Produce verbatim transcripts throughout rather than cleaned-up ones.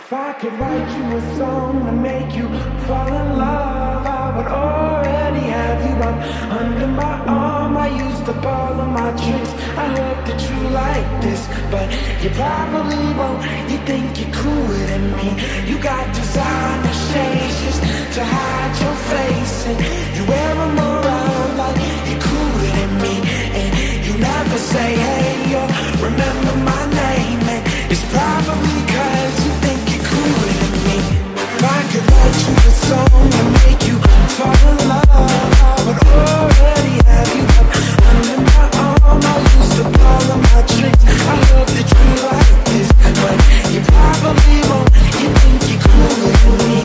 If I could write you a song to make you fall in love, I would already have you up under my arm. I used up all of my tricks, I hope that you like this, but you probably won't. You think you're cooler than me. You got designer shades just to hide your face, and you wear them around like you're cooler than me. And you never say, hey, yo, remember my name, and it's probably cause you think you're cooler than me. If I could write you a song to make you fall in love, I would already have you up under my arm. I used up all of my tricks, I hope that you like this, but you probably won't. You think you're cooler than me.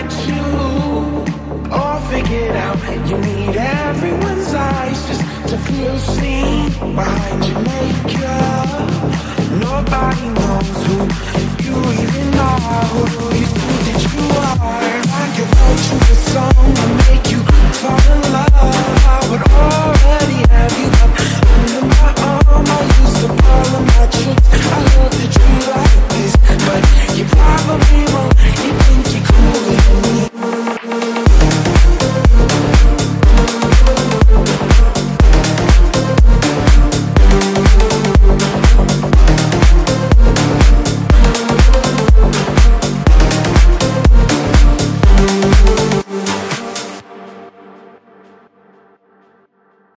To